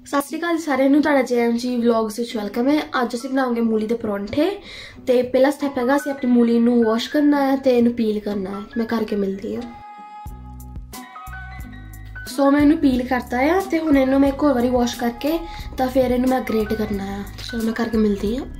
सत श्री अकाल सारिਆਂ ਨੂੰ ਤੁਹਾਡਾ JMG ਵਲੌਗਸ ਵਿੱਚ ਵੈਲਕਮ ਹੈ। ਅੱਜ ਅਸੀਂ ਬਣਾਵਾਂਗੇ ਮੂਲੀ ਦੇ ਪਰੌਂਠੇ ਤੇ ਪਹਿਲਾ ਸਟੈਪ ਹੈਗਾ ਅਸੀਂ ਆਪਣੀ ਮੂਲੀ ਨੂੰ ਵਾਸ਼ ਕਰਨਾ ਹੈ ਤੇ ਇਹਨੂੰ ਪੀਲ ਕਰਨਾ ਹੈ। ਮੈਂ ਕਰਕੇ ਮਿਲਦੀ ਹਾਂ। ਸੋ मैं इन्हू पील करता है तो हुण इन्हू मैं एक होर बारी वॉश करके तो फिर इन्हू मैं ग्रेट करना है। चलो मैं करके मिलती हूँ।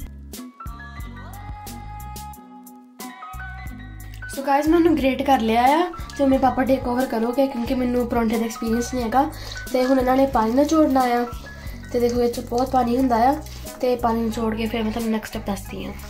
सो गाइस मैं इन्हू ग्रेट कर लिया है तो मेरे पापा टेक ओवर करोगे क्योंकि मैनू परौंठे का एक्सपीरियंस नहीं है। तो हुण इन्होंने पानी निचोड़ना है तो देखो ये बहुत पानी हुंदा है तो पानी निचोड़ के फिर मैं तुहानू नैक्सट स्टेप दसदी हूँ।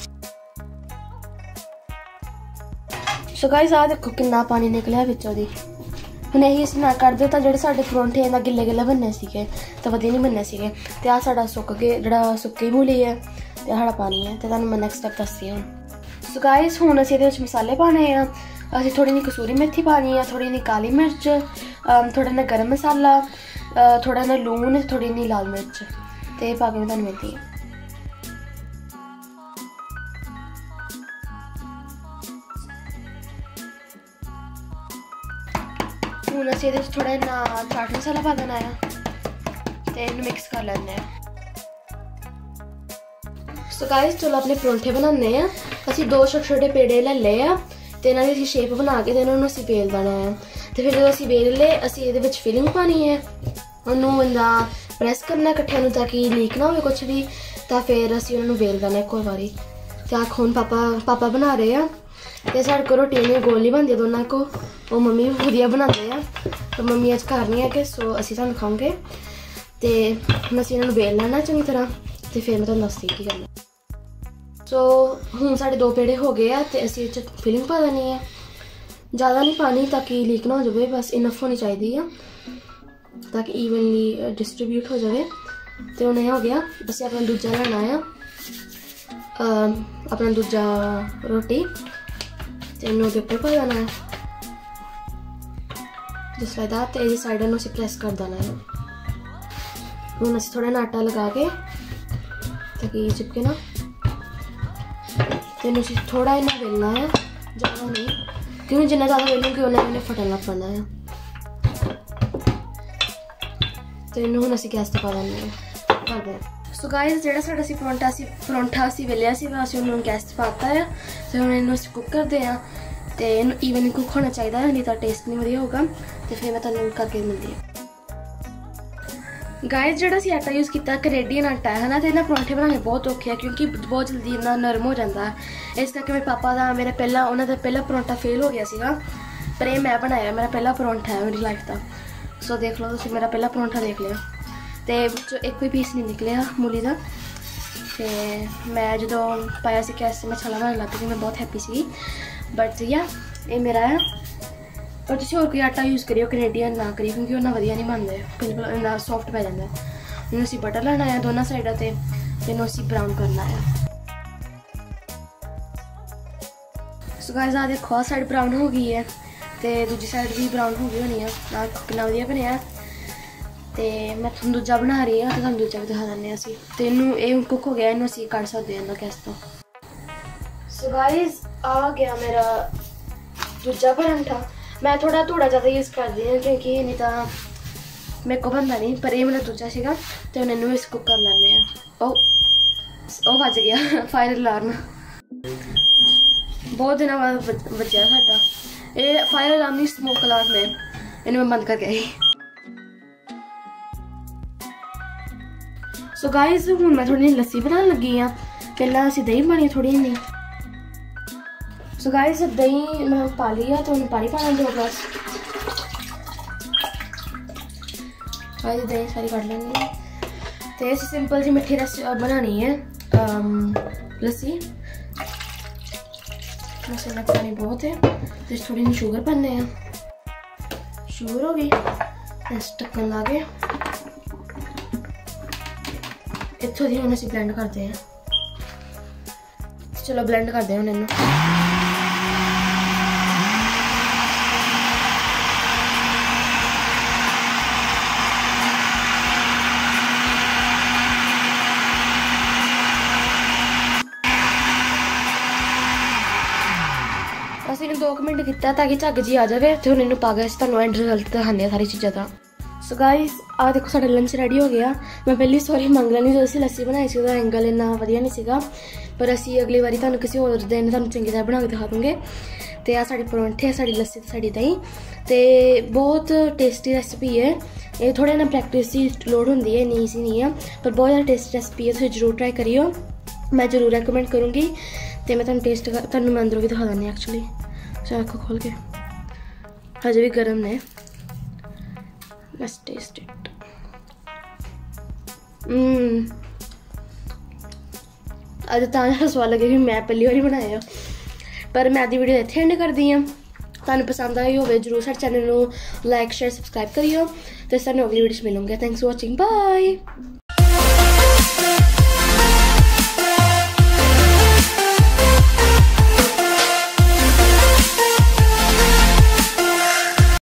सो गाइस आ देखो कितना पानी निकलिया विचों दी। हुण यही असीं ना करदे तां जिहड़े साडे परौंठे इन्ना गिल्ले गिल्ले बनने सीगे तो वधिया नहीं बनने सीगे। ते आ साडा सुक गए जिहड़ा सुक्की मूली है ते साडा पानी है। तो तुहानू मैं नैक्सट स्टेप दसदी हूँ। सो गाइस हुण असीं इहदे विच मसाले पाने आ। असीं थोड़ी जी कसूरी मेथी पानी है, थोड़ी जी काली मिर्च, थोड़ा ना गर्म मसाला, थोड़ा ना लून, थोड़ी जी लाल मिर्च ते पा के मैं तुहानू मिलदी है। हुण असीं इहदे विच थोड़ा ना चाट मसाला पा देना है ते इहनू मिक्स कर लैंदे आ। सो गाइस चलो अपने परौंठे बनाने हैं। असीं दो छोटे छोटे पेड़े ले ले आ ते इन्हां दी असीं शेप बना के ते इन्हां नूं असीं बेल देना है। तो फिर जदों असीं बेल ले असीं इहदे विच फिलिंग पानी है, उहनूं इन्ना प्रेस करना इकट्ठे नूं ताकि लीक ना होवे कुछ भी। तो फिर असीं उहनूं बेल देना एक होर बारी। ते आ हुण पापा बना रहे हैं ते साडे कोल रोटी इन्नी गोल नहीं बनदी दोनों को, वो मम्मी भी वधिया बनाते हैं। तो मम्मी अज घर नहीं है कि सो असीं तुहानूं खाओगे ते हुण असीं इन्हां नूं बेल लैना चंगी तरह ते फिर मैं तुहानूं दसदी की करना। सो हुण साडे दो पेड़े हो गए हैं तो असीं इस फिलिंग पा देनी है। ज़्यादा नहीं पानी ताकि लीक ना हो जाए, बस इनफ होनी चाहिए ताकि ईवनली डिस्ट्रीब्यूट हो जाए। तो हुण यह हो गया। असीं अपना दूजा लेना है, अपना दूजा रोटी तो इन्हूं उहदे उपर पा देना है जिस लाइक दैट। तो इहदी साइड नूं असीं प्रेस कर देना है। हुण असीं थोड़ा ना आटा लगा के ताकि चिपके ना तो इन्हूं थोड़ा इन्ना बेलना है, ज़्यादा नहीं क्योंकि जिन्ना ज़्यादा बेलूंगी उन्ना इन्हें फटन लग पैना है। तो इन्हूं हुण असीं गैस ते पा देंगे कर दें। सो गाइस जिहड़ा साडा असीं परौंठा असीं वेलिया सी असीं उहनूं गैस ते पाता है। तो हुण इन्हूं असीं कुक करदे आ तो इन्हूं ईवन कुक होना चाहिए नहीं तो टेस्ट नहीं वधिया होगा। तो फिर मैं तुहानूं करके मिलदी हां। गाइस जिहड़ा असीं आटा यूज़ किया कैनेडियन आटा है ना, तो इन्हां परौंठे बनाने बहुत औखे है क्योंकि बहुत जल्दी इन्ना नरम हो जाता है। इस करके मेरे पापा का मेरा पहला उन्हों का पहला परौंठा फेल हो गया सीगा, पर ये मैं बनाया मेरा पहला परौंठा है मेरी लाइफ का। सो देख लो तुसीं मेरा पहला परौंठा देख लिया तो एक भी पीस नहीं निकलिया मूली का। तो मैं जो पाया सी गैस मैं छाला बनाने लग पई, मैं बहुत हैप्पी सी। बट या ये मेरा है। पर तुसीं होर कोई आटा यूज़ करियो कैनेडियन ना करियो क्योंकि उन्ना वधिया नहीं बनदे, बिल्कुल इन्ना सॉफ्ट पै जांदा है। इन्हूं असीं बटर लेना है दोनों साइडों ते इन्हूं असीं ब्राउन करना है। सो गाइस आ देखो आ साइड ब्राउन हो गई है तो दूजी साइड भी ब्राउन हो गई होनी है ना। कितना वधिया बनिया। तो मैं तुहानूं दूजा बना रही हूँ तो तुहानूं दूजा भी दिखा देंगे असीं। तो इन्हूं ये कुक हो गया, इन्हूं असीं कढ़ सकते हैं गैस तो। सो गाइस आ गया मेरा दूजा परौंठा। मैं थोड़ा ज़्यादा यूज़ करती हूँ क्योंकि नहीं तो मेरे को बनता नहीं, पर ये मेरा दूजा सीगा तो उन्हें इन्हूं इस कुक कर लैंदे आ। ओ बज गया फायर अलार्म, बहुत दिनों बाद बजा साडा ये फायर अलार्म नहीं स्मोक अलार्म है। इन्हें मैं बंद करके आई। सो गाइस हुण मैं थोड़ी लस्सी बनाने लगी हाँ। पहला असीं दही पानी थोड़ी नहीं। सो गाइस दही मैं पा ली है तो उन्हें पानी पाना दो ग्लास। दही सारी कट लेंगे तो इस सिंपल जी मिठी रस बनानी है लस्सी। मसाला पानी बहुत है तो थोड़ी सी शुगर पाने हैं। शुगर हो गई इस ढक्कन ला के इत्थों दी हुण असीं ब्लेंड करते हैं। चलो ब्लेंड करते हैं हुण इन्हूं। असीं 2 मिनट किया ताकि झग जी आ जाए तो हुण इन्हूं पा के तुहानूं एंड रिजल्ट दिखाने सारी चीज़ों का। सो गाइस आ देखो साडा लंच रेडी हो गया। मैं पहली सॉरी मंग लैनी जो असीं लस्सी बनाई सी, एंगल इन्ना वधिया नहीं सीगा, पर असीं अगली बारी तुहानूं किसी होर दिन तुहानूं चंगी तरह बना के दिखा दूँगे। तो आ साढ़े परौंठे, साड़ी लस्सी, साड़ी दही, तो बहुत टेस्टी रेसिपी है। ये थोड़े ना प्रैक्टिस की लोड़ होंदी है, इन्नी ईजी नहीं है, पर बहुत ज़्यादा टेस्टी रेसिपी है। तुसीं जरूर ट्राई करियो, मैं जरूर रेकमेंड करूँगी। तो मैं तुहानूं टेस्ट तुहानूं मैं अंदरों भी दिखा दिंदी एक्चुअली। चलो आखो खोल के, हजे भी गर्म ने। Let's taste it. अज तां स्वाद लगे कि मैं पहली बारी बनाया, पर मैं आधी वीडियो इत्थे एंड करदी हां। तुहानूं पसंद आई होवे जरूर साडे चैनल नूं लाइक शेयर सबसक्राइब करियो। ते सानूं अगली वीडियो च मिलूंगे। Thanks for watching, bye.